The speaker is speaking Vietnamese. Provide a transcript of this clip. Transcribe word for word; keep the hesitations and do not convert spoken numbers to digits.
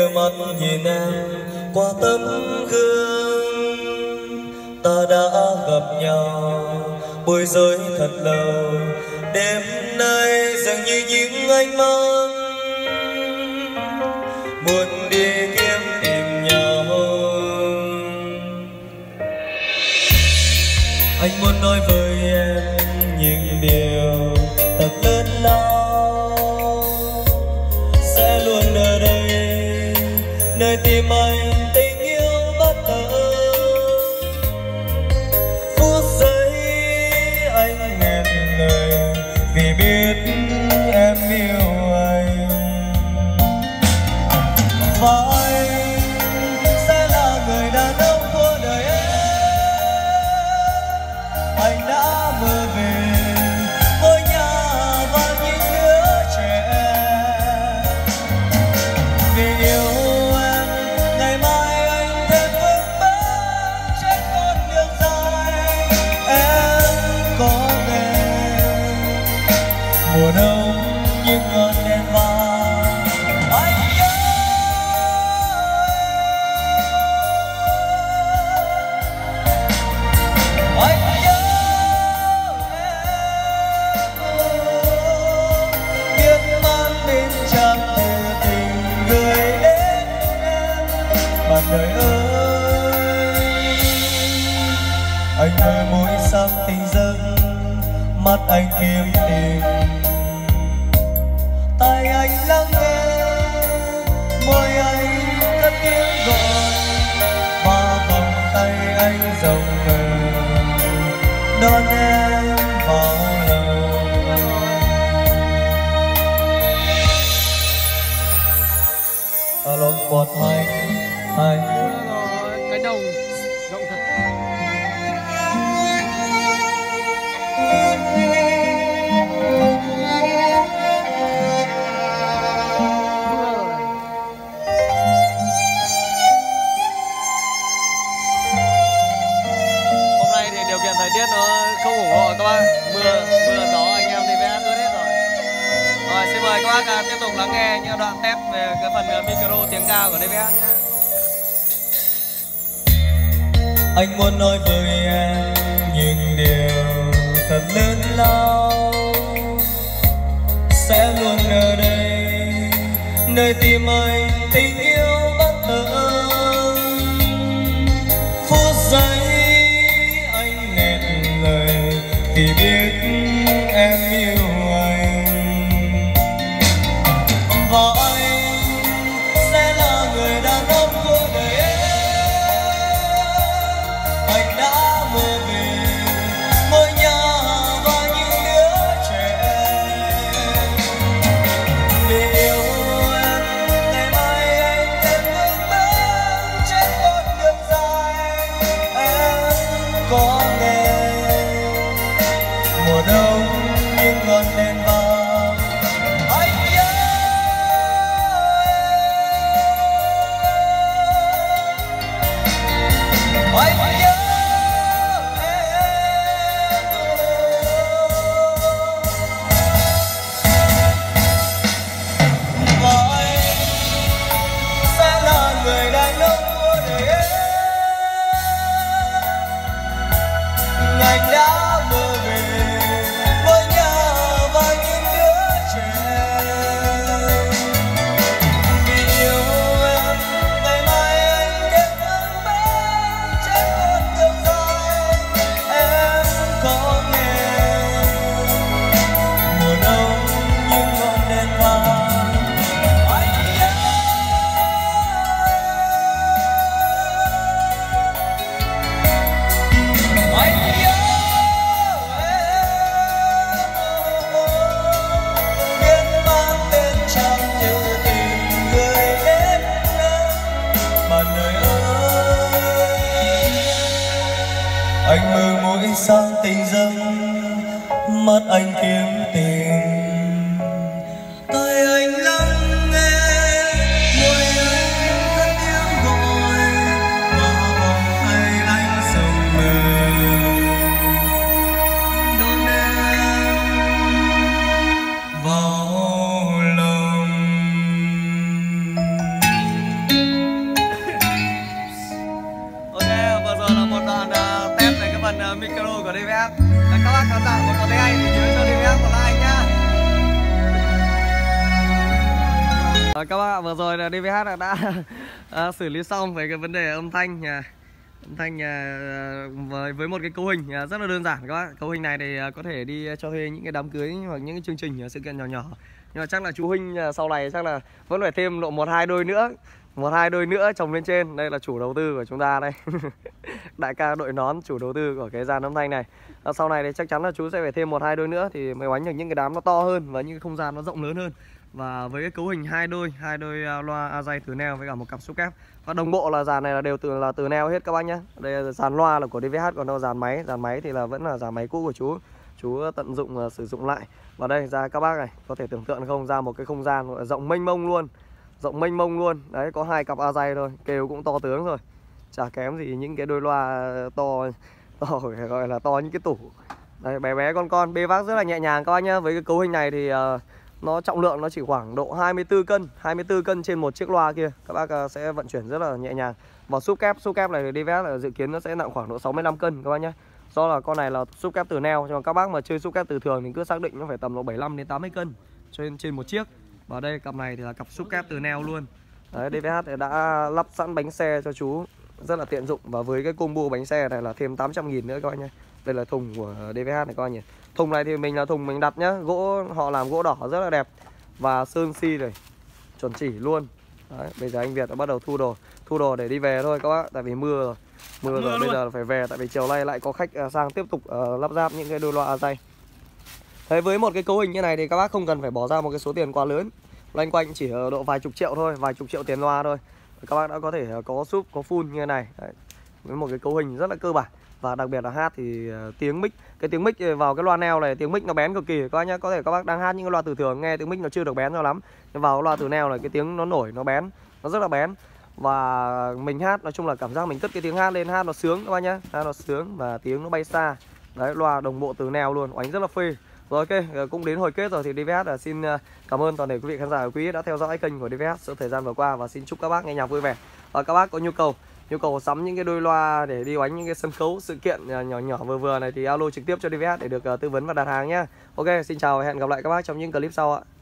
mắt nhìn em qua tấm gương, ta đã gặp nhau bối rối thật lâu. Đêm nay dường như những ánh mắt muốn đi kiếm tìm nhau. Anh muốn nói với em những điều thật lớn lao, sẽ luôn ở đây nơi tim anh tình yêu bất ngờ. Phút giây anh nghẹn lời vì biết em yêu anh, và anh sẽ là người đàn ông của đời em. Anh đã mơ về ngôi nhà và những đứa trẻ, vì yêu em ngày mai anh thêm vững bước trên con đường dài. Em có nghe mùa đông những ngọn đèn vàng, anh nhớ anh nhớ em, biết mang bên trăng từ tình gửi đến em. Bạn đời ơi, anh ơi mỗi sáng tình giấc mắt anh kiếm tìm, tai anh lắng nghe môi anh cất tiếng gọi, và vòng tay anh rộng mở đón em vào lòng. Alo một hai hai cái đầu rộng thật. Hôm nay thì điều kiện thời tiết nó không ủng hộ các bác, mưa mưa gió anh em thì vẽ ướt hết rồi. Rồi xin mời các bác à, tiếp tục lắng nghe những đoạn test về cái phần uh, micro tiếng cao của đê vê ét nhé. Anh muốn nói với em những điều thật lớn lao, sẽ luôn ở đây nơi tim anh tình yêu bất ngờ. Phút giây anh nghẹn lời vì biết em yêu anh, và anh sẽ là người đàn ông của đời em. Anh đã mơ về ngôi nhà và những đứa trẻ, vì yêu em ngày mai anh thêm vững bước trên con đường dài. Em có nghe mùa đông những ngọn đèn vàng, anh nhớ em, anh nhớ em, và anh sẽ là người đàn ông của đời em. Anh đã mơ về ngôi nhà và những đứa trẻ, vì yêu em ngày mai anh thêm vững bước trên con đường dài. Em có nghe mùa đông những ngọn đèn vàng, anh nhớ anh nhớ em, biết mang tên trăng như tình gửi đến em. Bạn đời ơi, anh mơ mỗi sáng tình giấc mắt anh kiếm tìm, tai anh lắng nghe môi anh cất tiếng gọi, và vòng tay anh rộng mở đón em vào lòng. các bác khán giả mà có thấy hay thì nhớ cho đê vê hát một like nhá. À, các bác vừa rồi là đê vê hát đã, đã à, xử lý xong về cái vấn đề âm thanh nhà âm thanh nhà với với một cái cấu hình à, rất là đơn giản các bác. Cấu hình này thì à, có thể đi cho thuê những cái đám cưới hoặc những cái chương trình sự kiện nhỏ nhỏ. Nhưng mà chắc là chú Huynh à, sau này chắc là vẫn phải thêm độ một hai đôi nữa, một hai đôi nữa trồng lên trên. Đây là chủ đầu tư của chúng ta đây. Đại ca đội nón, chủ đầu tư của cái dàn âm thanh này. À, sau này thì chắc chắn là chú sẽ phải thêm một hai đôi nữa thì mới oánh được những cái đám nó to hơn và những cái không gian nó rộng lớn hơn. Và với cái cấu hình hai đôi, hai đôi uh, loa Azay từ neo với cả một cặp xúc kép. Và đồng bộ là dàn này là đều từ là từ neo hết các bác nhé. Đây là dàn loa là của đê vê hát, còn đâu dàn máy, dàn máy thì là vẫn là dàn máy cũ của chú. Chú tận dụng uh, sử dụng lại. Và đây ra các bác này, có thể tưởng tượng không, ra một cái không gian rộng mênh mông luôn. Rộng mênh mông luôn. Đấy, có hai cặp Azay thôi, kêu cũng to tướng rồi. Chả kém gì những cái đôi loa to to gọi là to những cái tủ. Đây, bé bé con con, bê vác rất là nhẹ nhàng các bác nhá. Với cái cấu hình này thì uh, nó trọng lượng nó chỉ khoảng độ hai mươi tư cân, hai mươi tư cân trên một chiếc loa kia. Các bác uh, sẽ vận chuyển rất là nhẹ nhàng. Và xúc kép, xúc kép này thì đê vê hát là dự kiến nó sẽ nặng khoảng độ sáu mươi lăm cân các bác nhé. Do là con này là xúc kép từ neo, nhưng mà các bác mà chơi xúc kép từ thường thì cứ xác định nó phải tầm độ bảy mươi lăm đến tám mươi cân trên trên một chiếc. Và đây cặp này thì là cặp xúc kép từ neo luôn. Đấy, đê vê hát đã lắp sẵn bánh xe cho chú rất là tiện dụng. Và với cái combo bánh xe này là thêm tám trăm nghìn nữa các bác nhé. Đây là thùng của đê vê hát này các bác nhỉ. Thùng này thì mình là thùng mình đặt nhá. Gỗ họ làm gỗ đỏ rất là đẹp. Và sơn xi này chuẩn chỉ luôn. Đấy, bây giờ anh Việt đã bắt đầu thu đồ. Thu đồ để đi về thôi các bác. Tại vì mưa rồi. Mưa, mưa rồi luôn. Bây giờ phải về. Tại vì chiều nay lại có khách sang tiếp tục uh, lắp ráp những cái đôi loa Azay. Thế với một cái cấu hình như này thì các bác không cần phải bỏ ra một cái số tiền quá lớn. Loanh quanh chỉ ở độ vài chục triệu thôi. Vài chục triệu tiền loa thôi. Các bác đã có thể có súp, có full như thế này. Đấy. Với một cái cấu hình rất là cơ bản. Và đặc biệt là hát thì uh, tiếng mic, cái tiếng mic vào cái loa neo này, tiếng mic nó bén cực kỳ các bác nhá. Có thể các bác đang hát những cái loa từ thường nghe tiếng mic nó chưa được bén cho lắm, nhưng vào cái loa từ neo này cái tiếng nó nổi, nó bén, nó rất là bén. Và mình hát nói chung là cảm giác mình cất cái tiếng hát lên, hát nó sướng các bác nhá, hát nó sướng và tiếng nó bay xa. Đấy, loa đồng bộ từ neo luôn, oánh rất là phê. Rồi ok, cũng đến hồi kết rồi thì đê vê hát là xin cảm ơn toàn thể quý vị khán giả quý vị đã theo dõi kênh của đê vê hát suốt thời gian vừa qua, và xin chúc các bác nghe nhạc vui vẻ. Và các bác có nhu cầu nhu cầu sắm những cái đôi loa để đi oánh những cái sân khấu sự kiện nhỏ nhỏ vừa vừa này thì alo trực tiếp cho đê vê hát để được uh, tư vấn và đặt hàng nhé. Ok, xin chào và hẹn gặp lại các bác trong những clip sau ạ.